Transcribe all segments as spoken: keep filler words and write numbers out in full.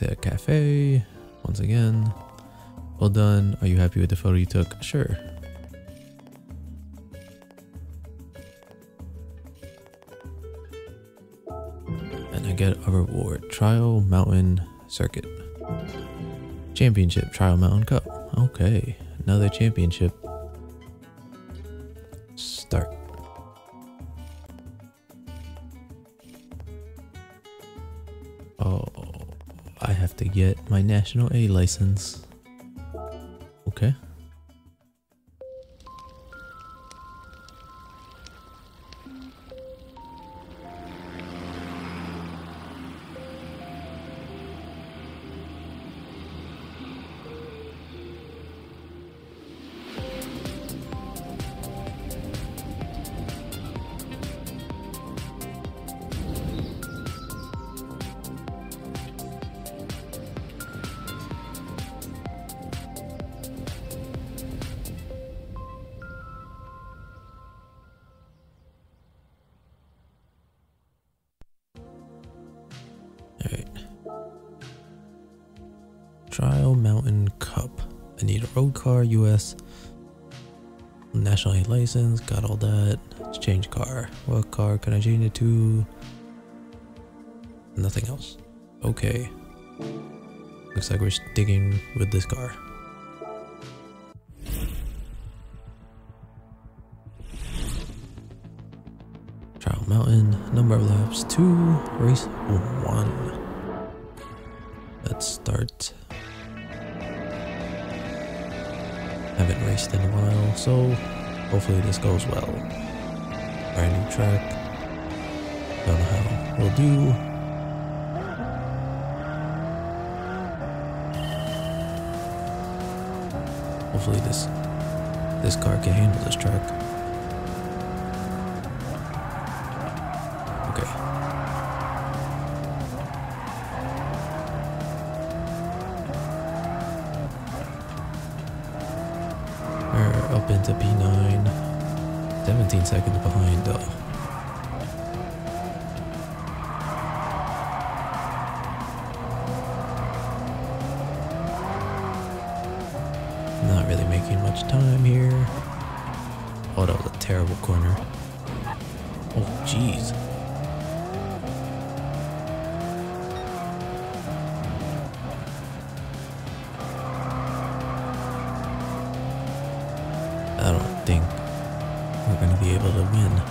to a cafe. Once again. Well done. Are you happy with the photo you took? Sure. And I get a reward. Trial Mountain Circuit. Championship. Trial Mountain Cup. Okay. Another championship. Start. Oh, I have to get my National A license. Okay. Alright. Trial Mountain Cup. I need a road car, U S National A license, got all that. Let's change car. What car can I change it to? Nothing else. Okay. Looks like we're sticking with this car. Trial Mountain, number of laps two, race one. Let's start. Haven't raced in a while, so hopefully this goes well. Brand new track. Don't know how we'll do. Hopefully this this car can handle this track. Okay. We're up into P nine. seventeen seconds behind though. Not really making much time here. Oh, that was a terrible corner. Oh, jeez. I don't think we're going to be able to win.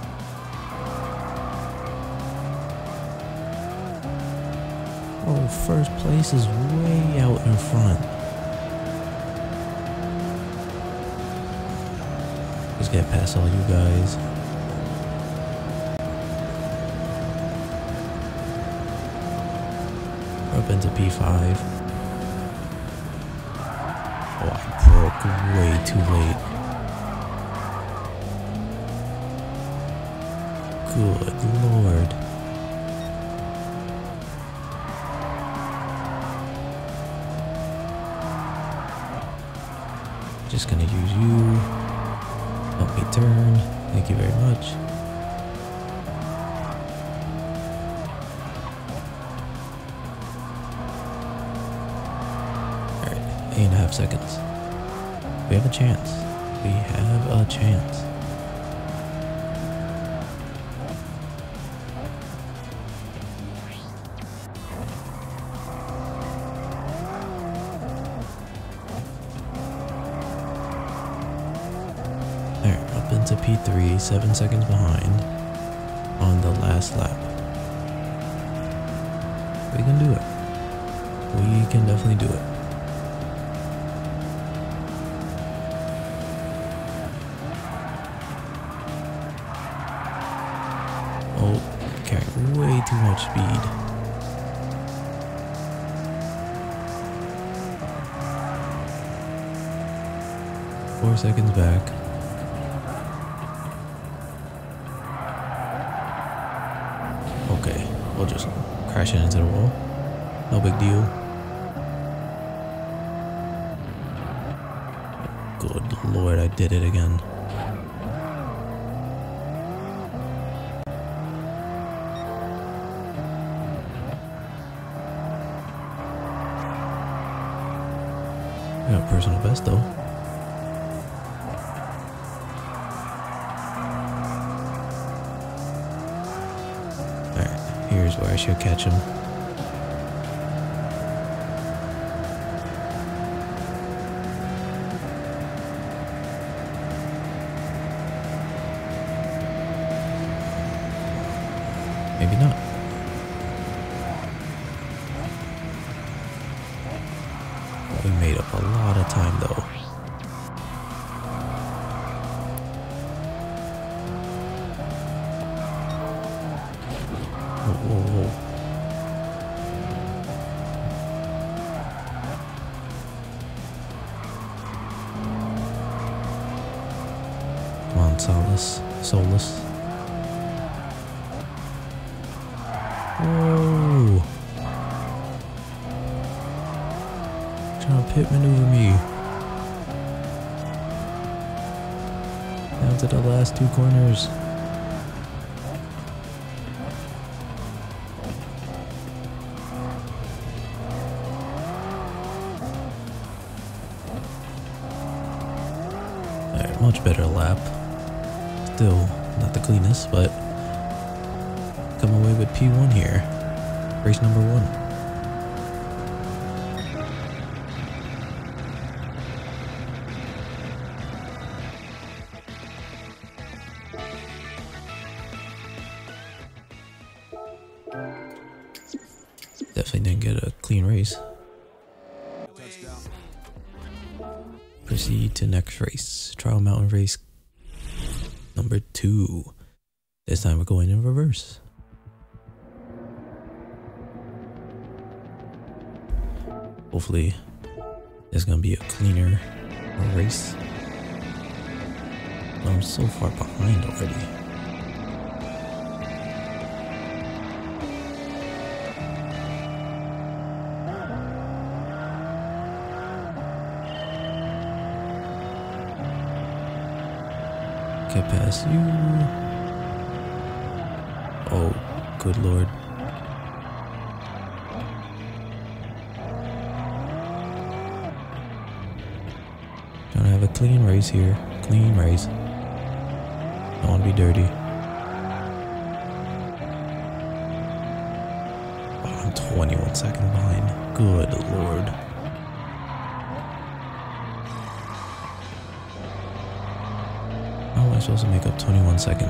Oh, first place is way out in front. Just get past all you guys. We're up into P five. Oh, I broke way too late. Good lord. Just gonna use you. Help me turn. Thank you very much. Alright, eight and a half seconds. We have a chance. We have a chance. Into P three, seven seconds behind on the last lap. We can do it. We can definitely do it. Oh, carrying way too much speed. Four seconds back. Okay, we'll just crash it into the wall. No big deal. Good lord, I did it again. Got personal best though. Alright, here's where I should catch him. Maybe not. We made up a lot of time though. Whoa, whoa, whoa. Come on, Solus. Solus. Whoa. Trying to pit maneuver me. Down to the last two corners. Alright, much better lap. Still not the cleanest, but come away with P one here. Race number one. Definitely didn't get a clean race. Proceed to next race. Trial Mountain race number two. This time we're going in reverse. Hopefully there's gonna be a cleaner race. I'm so far behind already. Get past you. Oh, good lord. Trying to have a clean race here. Clean race. Don't want to be dirty. Oh, I'm twenty-one seconds behind. Good lord. How am I supposed to make up twenty-one seconds?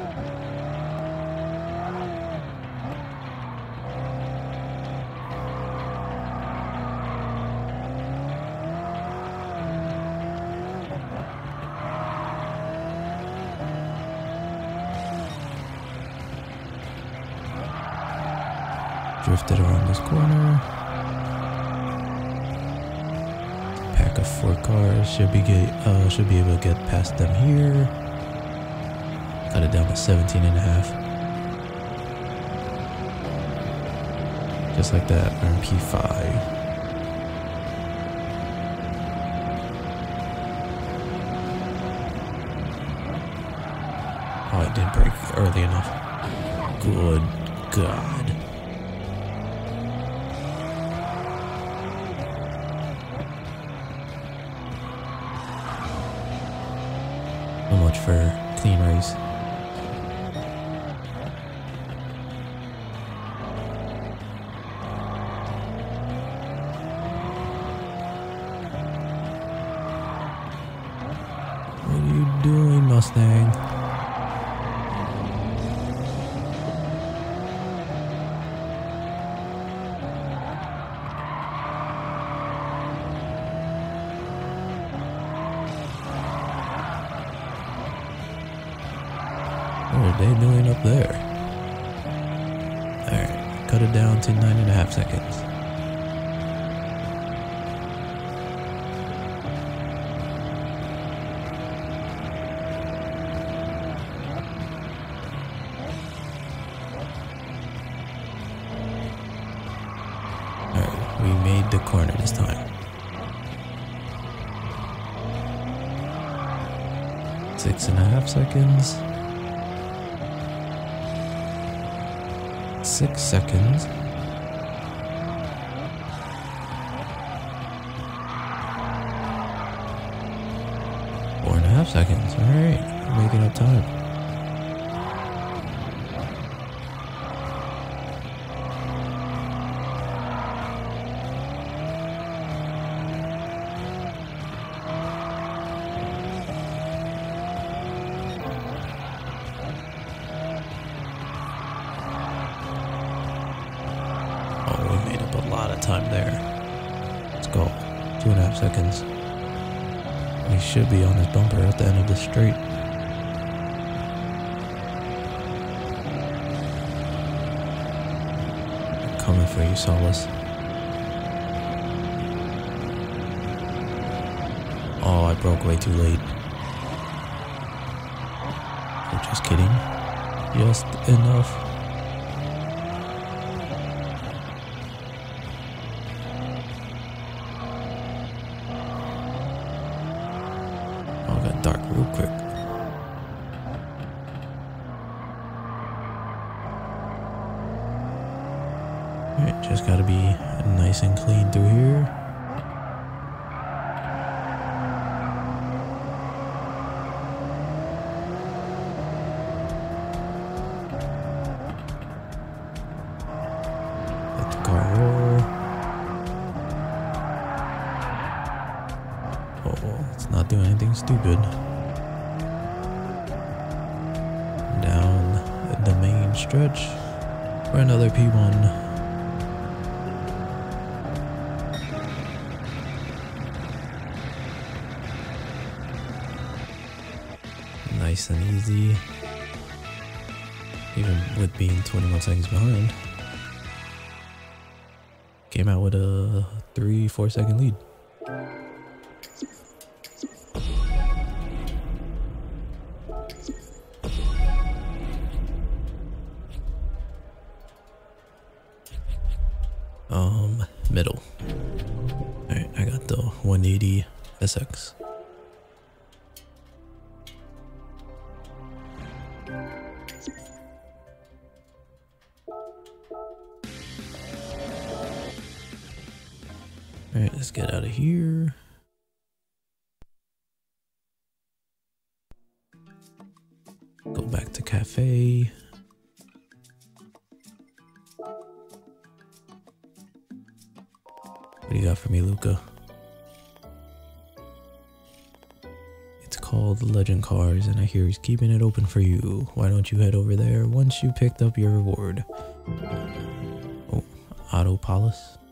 Drifted around this corner. Pack of four cars should be get, uh, should be able to get past them here. Cut it down to seventeen and a half. Just like that, earn P five. Oh, it didn't break early enough. Good God. So much for clean race. What are you doing, Mustang? What are they doing up there? Alright, cut it down to nine and a half seconds. Alright, we made the corner this time. Six and a half seconds. Six seconds. half seconds. Alright, making up time. Oh, we made up a lot of time there. Let's go. Two and a half seconds. We should be on this bumper at the end of the straight. Coming for you, Solace. Oh, I broke way too late. Oh, just kidding. Just enough. Oh, it got dark real quick. Alright, just gotta be nice and clean through here. Let the car roll. Oh, let's not do anything stupid. Down the main stretch for another P one. Nice and easy, even with being twenty-one seconds behind. Came out with a three, four second lead. Um, middle. Alright, I got the one eighty S X. Alright, let's get out of here. Go back to cafe. What do you got for me, Luca? It's called Legend Cars, and I hear he's keeping it open for you. Why don't you head over there once you picked up your reward? Oh, Auto Palace.